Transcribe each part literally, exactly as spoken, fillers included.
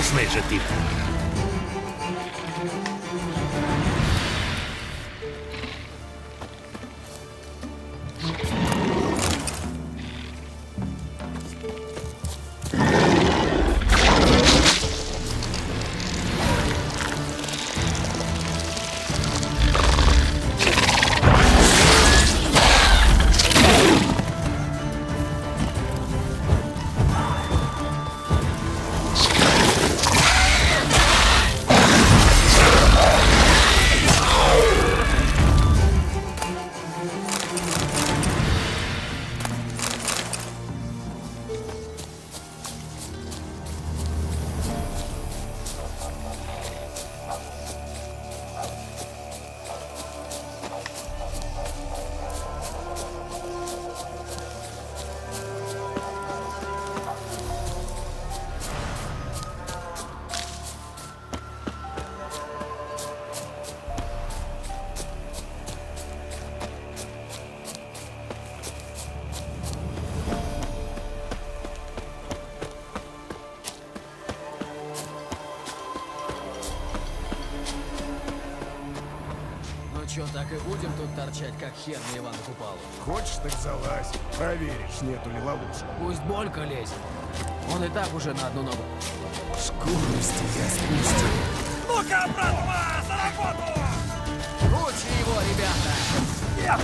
Ясный же ты. Чё, так и будем тут торчать, как хер на Ивана Купалу? Хочешь, так залазь. Проверишь, нету ли ловушек. Пусть Болька лезет. Он и так уже на одну ногу. Скорости я спустил. Ну-ка, братва, за работу! Круче его, ребята!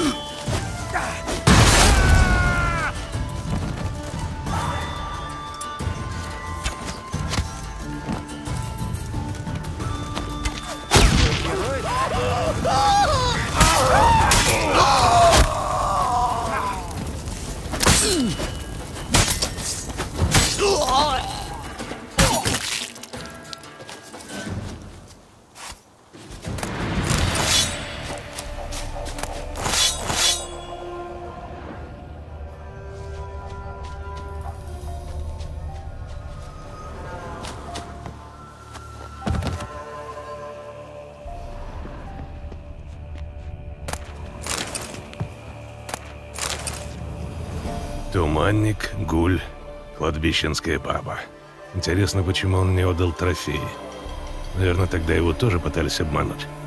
Туманник, гуль, кладбищенская баба. Интересно, почему он не отдал трофеи. Наверное, тогда его тоже пытались обмануть.